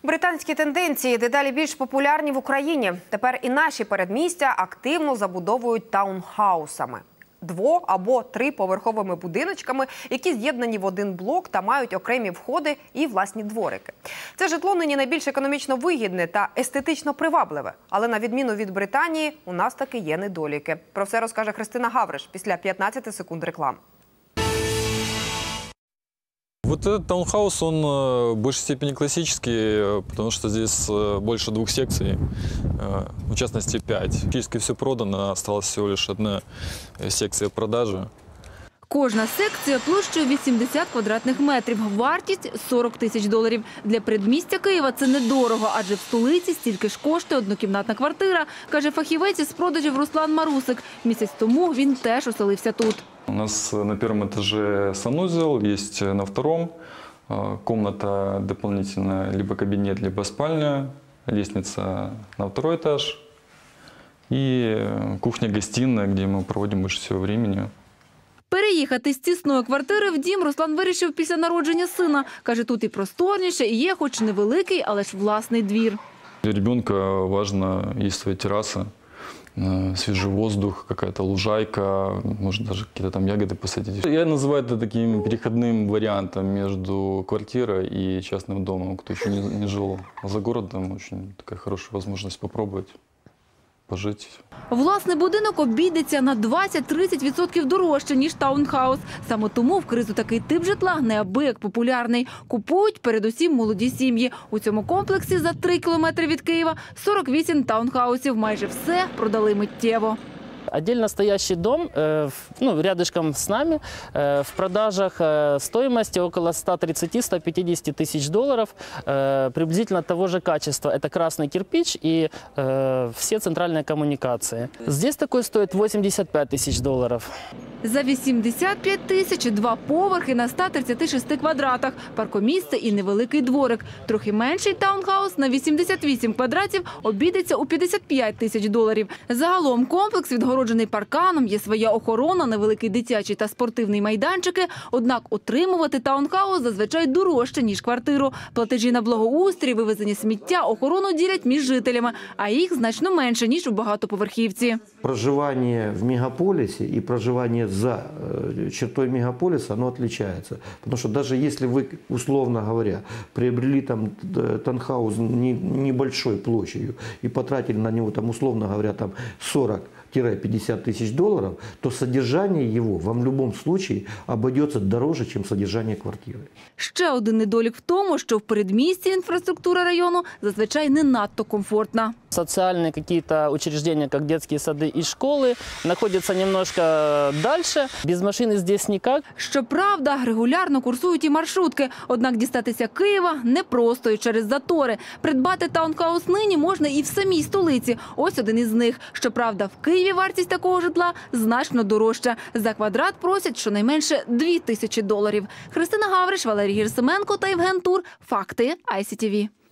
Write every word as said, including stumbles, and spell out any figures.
Британські тенденції дедалі більш популярні в Україні. Тепер і наші передмістя активно забудовують таунхаусами. Дво- або триповерховими будиночками, які з'єднані в один блок та мають окремі входи і власні дворики. Це житло нині найбільш економічно вигідне та естетично привабливе. Але на відміну від Британії, у нас таки є недоліки. Про все розкаже Христина Гавриш після п'ятнадцяти секунд реклам. Вот этот таунхаус, он в большей степени классический, потому что здесь больше двух секций, в частности пять. Практически все продано, осталась всего лишь одна секция продажи. Кожна секція площею вісімдесят квадратних метрів, вартість – сорок тисяч доларів. Для передмістя Києва це недорого, адже в столиці стільки ж коштує однокімнатна квартира, каже фахівець із продажів Руслан Марусик. Місяць тому він теж оселився тут. У нас на первом этаже санузел, есть на втором комната дополнительная, либо кабинет, либо спальня, лестница на второй этаж и кухня-гостиная, где мы проводим больше всего времени. Переїхати з тісної квартири в дім Руслан вирішив після народження сина. Каже, тут і просторніше, і є хоч невеликий, але ж власний двір. Для ребенка важно, есть своя терраса, свежий воздух, какая-то лужайка, может даже какие-то там ягоды посадить. Я называю это таким переходным вариантом между квартирой и частным домом. Кто еще не, не жил за городом, очень такая хорошая возможность попробовать пожить. Власний будинок обійдеться на двадцять-тридцять відсотків дорожче, ніж таунхаус. Саме тому в кризу такий тип житла неабияк популярний. Купують передусім молоді сім'ї. У цьому комплексі за три кілометри від Києва сорок вісім таунхаусів. Майже все продали миттєво. Отдельно стоящий дом, ну, рядышком с нами, в продажах стоимости около ста тридцати — ста пятидесяти тысяч долларов, приблизительно того же качества. Это красный кирпич и все центральные коммуникации. Здесь такой стоит восемьдесят пять тысяч долларов. За вісімдесят п'ять тисяч два поверхи на ста тридцяти шести квадратах, паркомісце і невеликий дворик. Трохи менший таунхаус на вісімдесят вісім квадратів обійдеться у п'ятдесят п'ять тисяч доларів. Загалом комплекс відгороджений парканом, є своя охорона, невеликий дитячий та спортивний майданчики. Однак утримувати таунхаус зазвичай дорожче, ніж квартиру. Платежі на благоустрій, вивезені сміття, охорону ділять між жителями, а їх значно менше, ніж у багатоповерхівці. Проживание в мегаполисе и проживание за чертой мегаполиса, оно отличается. Потому что даже если вы, условно говоря, приобрели там таунхаус небольшой площадью и потратили на него, там, условно говоря, там сорок — пятьдесят тысяч долларов, то содержание его вам в любом случае обойдется дороже, чем содержание квартиры. Ще один недолік в тому, що в передмісті інфраструктура району зазвичай не надто комфортна. Социальные какие-то учреждения, как детские сады и школы, находятся немножко дальше. Без машины здесь никак. Щоправда, регулярно курсують і маршрутки. Однак дістатися Києва непросто і через затори. Придбати таунхаус нині можна і в самій столиці. Ось один із них. Щоправда, в Києві вартість такого житла значно дорожча. За квадрат просять щонайменше дві тисячі доларів. Христина Гавриш, Валерій Герасименко та Євген Тур. Факти ай сі ті ві.